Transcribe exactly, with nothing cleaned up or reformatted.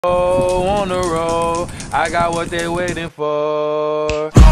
On the road, I got what they waiting for.